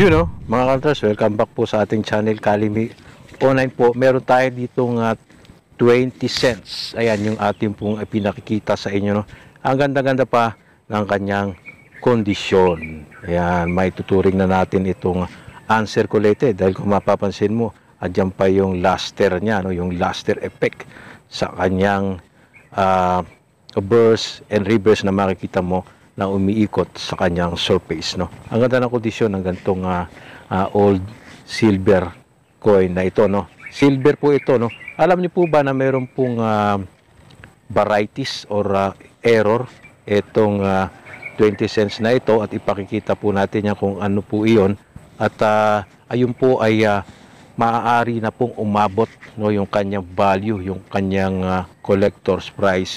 You know, mga hunters, welcome back po sa ating channel Kalimi Online po. Meron tayo ditong 20 cents. Ayan yung ating pong pinakikita sa inyo, no. Ang ganda-ganda pa ng kanyang kondisyon. Ayan, may tuturing na natin itong uncirculated dahil kung mapapansin mo, andyan pa yung luster niya, no, yung luster effect sa kanyang burst and reverse na makikita mo na umiikot sa kanyang surface, no. Ang ganda ng kondisyon ng gantong old silver coin na ito, no. Silver po ito, no. Alam niyo po ba na mayroon pong varieties or error itong 20 cents na ito, at ipakikita po natin yan kung ano po iyon, at ayun po ay maaari na pong umabot, no, yung kanyang value, yung kanyang collector's price,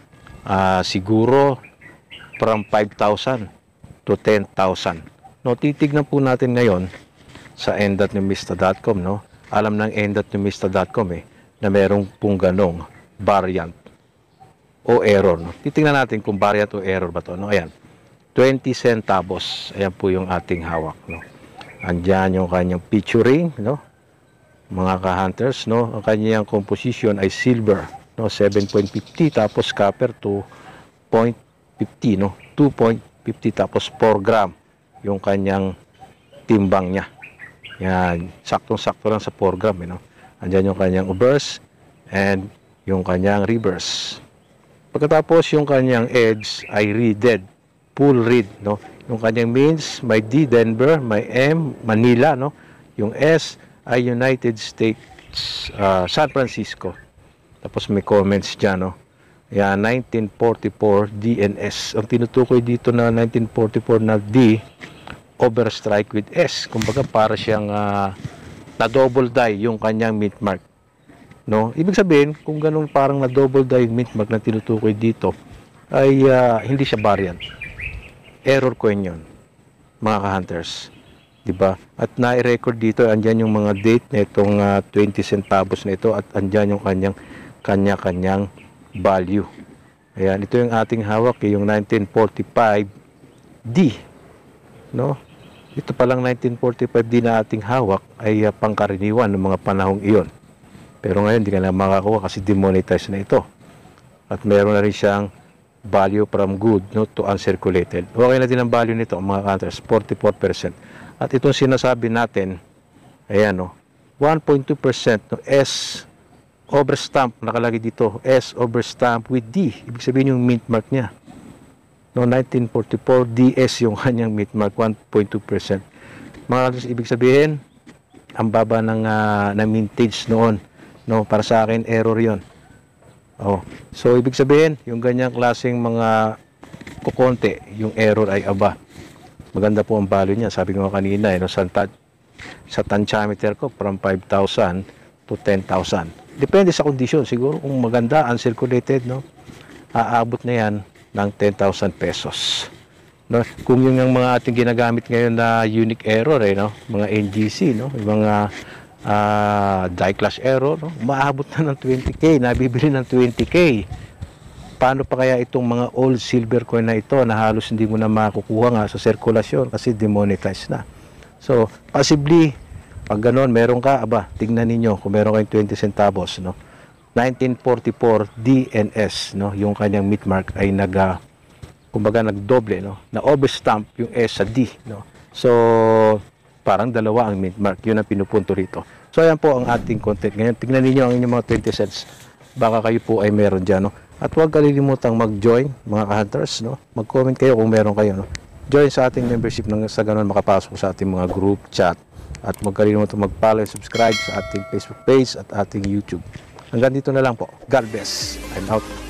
siguro from 5,000 to 10,000. No, titignan po natin ngayon sa end.numista.com, no. Alam ng end.numista.com na merong pong ganong variant o error, no. Titingnan natin kung variant o error ba to, no. Ayan, 20 centavos. Ayan po yung ating hawak, no. Andiyan yung kanyang picturing, no, mga ka-hunters, no. Ang kanyang composition ay silver, no, 7.50, tapos copper 2.50, no, 2.50, tapos 4 gram yung kanyang timbang niya. Yan, saktong-sakto lang sa 4 gram, no. Andiyan yung kanyang obverse and yung kanyang reverse. Pagkatapos yung kanyang edge ay reeded, full reed, no. Yung kanyang means, may D Denver, may M Manila, no. Yung S ay United States, San Francisco. Tapos may comments dyan, no. Yan, 1944 DNS. Ang tinutukoy dito na 1944 na D, overstrike with S. Kumbaga para siyang na double die yung kanyang mint mark, no. Ibig sabihin, kung ganun parang na double die yung mint mark na tinutukoy dito, ay hindi siya variant. Error coin yun, mga ka-hunters, diba? At na-record dito, andyan yung mga date na itong 20 centavos na ito, at andyan yung kanya-kanyang value. Ayan, ito yung ating hawak, yung 1945 D, no. Ito palang 1945 D na ating hawak ay pangkaraniwan ng mga panahong iyon. Pero ngayon hindi ka na makakuha kasi demonetized na ito. At meron na rin siyang value from good, no, to uncirculated. Okay na din ang value nito, mga counters, 44%. At itong sinasabi natin, ayan, no, 1.2%, no, S overstamp, nakalagay dito, S overstamp with D. Ibig sabihin yung mint mark niya, no, 1944 DS yung kanyang mint mark, 1.2%. Mga counters, ibig sabihin ang baba ng na mintage noon, no. Para sa akin error yon. Oh, so ibig sabihin yung ganyang klaseng mga kukonte, yung error ay aba. Maganda po ang value niya. Sabi ko kanina, no, sa tantiameter ko from 5,000 to 10,000. Depende sa kondisyon. Siguro kung maganda, uncirculated, no, aabot na yan ng 10,000 pesos. No, kung yung mga ating ginagamit ngayon na unique error, no, mga NGC, no, yung mga die class error, no, maabot na ng 20K, nabibili ng 20K. Paano pa kaya itong mga old silver coin na ito na halos hindi mo na makukuha nga sa sirkulasyon kasi demonetized na. So, possibly, pag gano'n, meron ka, tignan ninyo kung meron kayong 20 centavos, no, 1944 DNS, no, yung kanyang mint mark ay kumbaga nagdoble, no, na overstamp yung S sa D, no. So, parang dalawa ang mint mark. Yun ang pinupunto rito. So, ayan po ang ating content ngayon. Tignan niyo ang inyong mga 20 cents. Baka kayo po ay meron dyan, no. At huwag kalilimutang mag-join, mga ka-hunters, no. Mag-comment kayo kung meron kayo, no. Join sa ating membership nang sa ganun makapasok sa ating mga group chat. At huwag kalilimutang mag-follow and subscribe sa ating Facebook page at ating YouTube. Hanggang dito na lang po. God bless. I'm out.